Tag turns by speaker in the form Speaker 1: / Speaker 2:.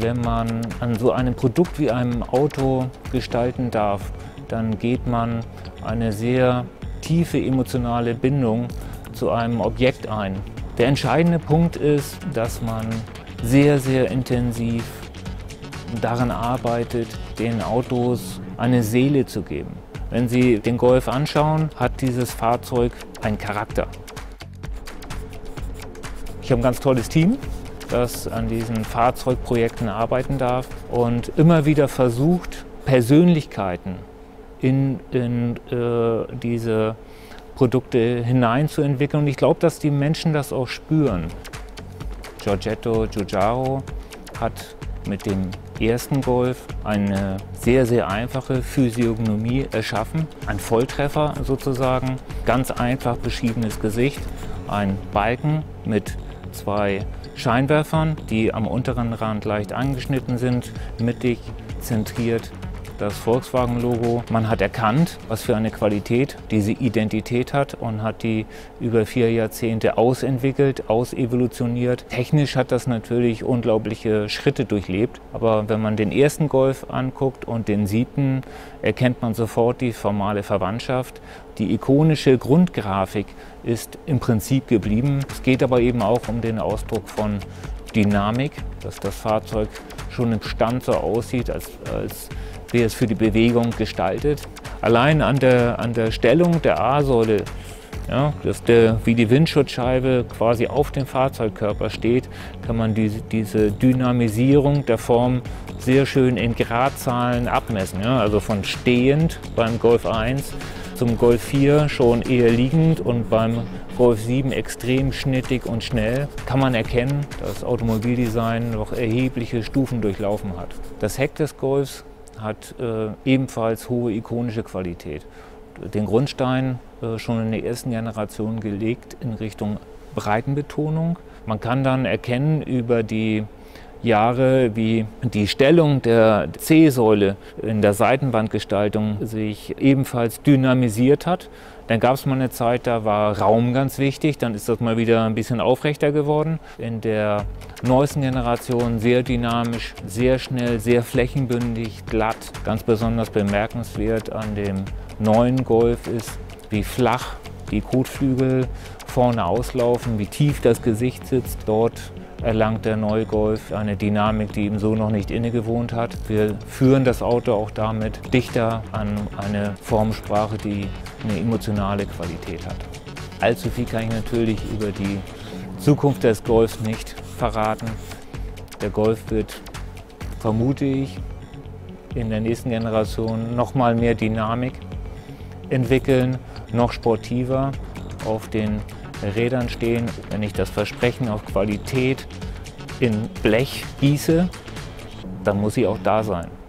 Speaker 1: Wenn man an so einem Produkt wie einem Auto gestalten darf, dann geht man eine sehr tiefe emotionale Bindung zu einem Objekt ein. Der entscheidende Punkt ist, dass man sehr, sehr intensiv daran arbeitet, den Autos eine Seele zu geben. Wenn Sie den Golf anschauen, hat dieses Fahrzeug einen Charakter. Ich habe ein ganz tolles Team, das an diesen Fahrzeugprojekten arbeiten darf und immer wieder versucht, Persönlichkeiten in diese Produkte hineinzuentwickeln. Und ich glaube, dass die Menschen das auch spüren. Giorgetto Giugiaro hat mit dem ersten Golf eine sehr, sehr einfache Physiognomie erschaffen. Ein Volltreffer sozusagen, ganz einfach beschriebenes Gesicht, ein Balken mit zwei Scheinwerfern, die am unteren Rand leicht angeschnitten sind, mittig zentriert das Volkswagen-Logo. Man hat erkannt, was für eine Qualität diese Identität hat und hat die über 4 Jahrzehnte ausentwickelt, ausevolutioniert. Technisch hat das natürlich unglaubliche Schritte durchlebt, aber wenn man den ersten Golf anguckt und den 7., erkennt man sofort die formale Verwandtschaft. Die ikonische Grundgrafik ist im Prinzip geblieben. Es geht aber eben auch um den Ausdruck von Dynamik, dass das Fahrzeug schon im Stand so aussieht, als wäre es für die Bewegung gestaltet. Allein an der Stellung der A-Säule, ja, wie die Windschutzscheibe quasi auf dem Fahrzeugkörper steht, kann man diese Dynamisierung der Form sehr schön in Gradzahlen abmessen. Ja, also von stehend beim Golf 1 zum Golf 4 schon eher liegend und beim Golf 7 extrem schnittig und schnell, kann man erkennen, dass Automobildesign noch erhebliche Stufen durchlaufen hat. Das Heck des Golfs hat ebenfalls hohe ikonische Qualität. Den Grundstein schon in der ersten Generation gelegt in Richtung Breitenbetonung. Man kann dann erkennen über die Jahre, wie die Stellung der C-Säule in der Seitenwandgestaltung sich ebenfalls dynamisiert hat. Dann gab es mal eine Zeit, da war Raum ganz wichtig, dann ist das mal wieder ein bisschen aufrechter geworden. In der neuesten Generation sehr dynamisch, sehr schnell, sehr flächenbündig, glatt. Ganz besonders bemerkenswert an dem neuen Golf ist, wie flach die Kotflügel vorne auslaufen, wie tief das Gesicht sitzt. Dort erlangt der neue Golf eine Dynamik, die ihm so noch nicht innegewohnt hat. Wir führen das Auto auch damit dichter an eine Formsprache, die eine emotionale Qualität hat. Allzu viel kann ich natürlich über die Zukunft des Golfs nicht verraten. Der Golf wird, vermute ich, in der nächsten Generation noch mal mehr Dynamik entwickeln, noch sportiver auf den Rädern stehen. Wenn ich das Versprechen auf Qualität in Blech gieße, dann muss sie auch da sein.